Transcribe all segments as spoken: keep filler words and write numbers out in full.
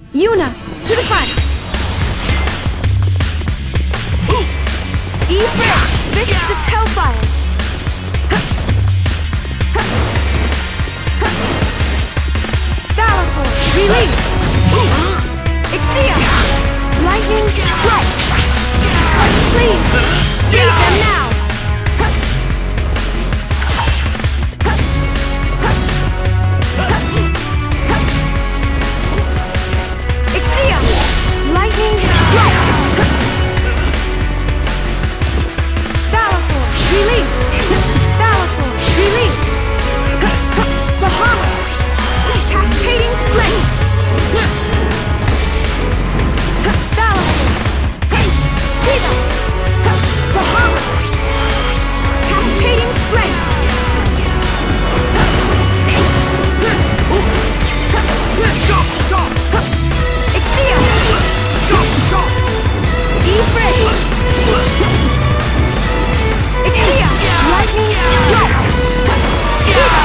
Yuna, to the front! E-Bridge, Fists of Hellfire! Valor Force, release! Ixia! Lightning Strike! Please, freeze them now! Ixia! Lightning Strike! Valor Force, release! Valor Force, release! Bahamut! Cascading Strength! Valor Force! Shiva! Bahamut! Cascading Strength! Ixia! E-Bridge! Ixia! Lightning Strike! Shiva!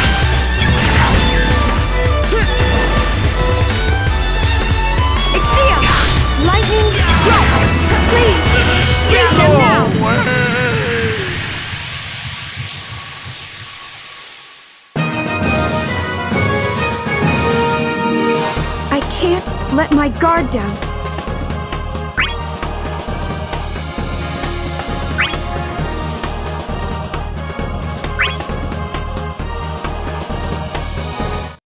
Ixia! Lightning Strike! Please! Freeze them now! I can't let my guard down.